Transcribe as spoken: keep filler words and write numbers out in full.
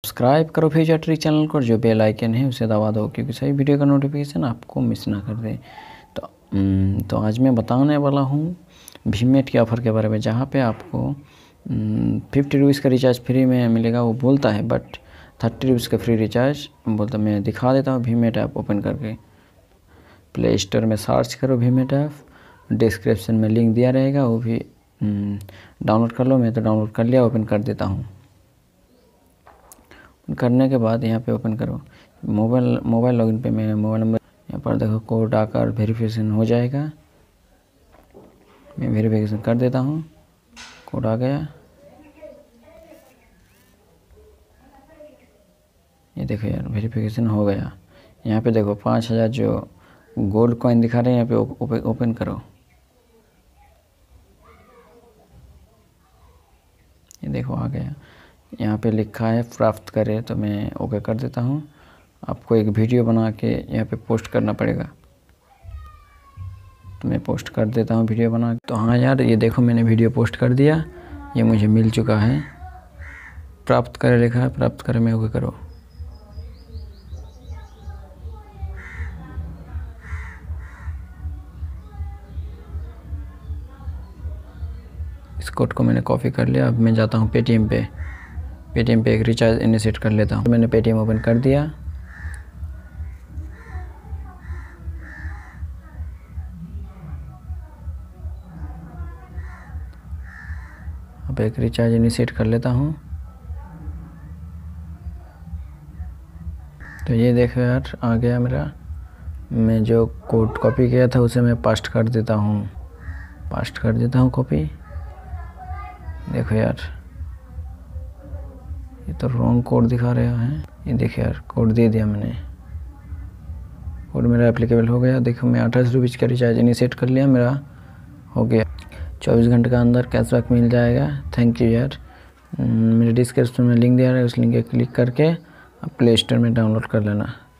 Subscribe करो future trick channel को, जो बेल आइकन है उसे दबा दो क्योंकि सभी वीडियो का नोटिफिकेशन आपको मिस ना कर दे। तो तो आज मैं बताने वाला हूँ भीमनेट के ऑफ़र के बारे में, जहाँ पे आपको फिफ्टी रुपीज़ का रिचार्ज फ्री में मिलेगा। वो बोलता है बट थर्टी रुपीज़ का फ्री रिचार्ज बोलता। मैं दिखा देता हूँ भीमनेट ऐप ओपन करके। प्ले स्टोर में सर्च करो भीमनेट ऐप, डिस्क्रिप्शन में लिंक दिया रहेगा, वो भी डाउनलोड कर लो। मैं तो डाउनलोड कर लिया, ओपन कर देता हूँ। करने के बाद यहाँ पे ओपन करो मोबाइल मोबाइल लॉगिन पे मैं मोबाइल नंबर यहाँ पर देखो कोड आकर वेरिफिकेशन हो जाएगा। मैं वेरिफिकेशन कर देता हूँ, कोड आ गया। ये देखो यार वेरिफिकेशन हो गया। यहाँ पे देखो पाँच हज़ार जो गोल्ड कॉइन दिखा रहे हैं, यहाँ पे ओपन करो। ये देखो आ गया। यहाँ पे लिखा है प्राप्त करें, तो मैं ओके कर देता हूँ। आपको एक वीडियो बना के यहाँ पे पोस्ट करना पड़ेगा, तो मैं पोस्ट कर देता हूँ वीडियो बना के। तो हाँ यार ये देखो मैंने वीडियो पोस्ट कर दिया, ये मुझे मिल चुका है। प्राप्त करें लिखा है, प्राप्त करें में ओके करो। इस कोड को मैंने कॉपी कर लिया। अब मैं जाता हूँ पेटीएम पे पेटीएम पे एक रिचार्ज इनिशिएट कर लेता हूँ। मैंने पेटीएम ओपन कर दिया। अब एक रिचार्ज इनिशिएट कर लेता हूँ। तो ये देखो यार आ गया मेरा। मैं जो कोड कॉपी किया था उसे मैं पास्ट कर देता हूँ पास्ट कर देता हूँ कॉपी। देखो यार ये तो रॉन्ग कोड दिखा रहा है। ये देखो यार कोड दे दिया मैंने, कोड मेरा एप्लीकेबल हो गया। देखो मैं अट्ठाईस रुपीज़ का रिचार्ज इनिशिएट कर लिया, मेरा हो गया। चौबीस घंटे का अंदर कैशबैक मिल जाएगा। थैंक यू यार। मेरे डिस्क्रिप्शन में लिंक दिया है, उस लिंक पे क्लिक करके आप प्ले स्टोर में डाउनलोड कर लेना।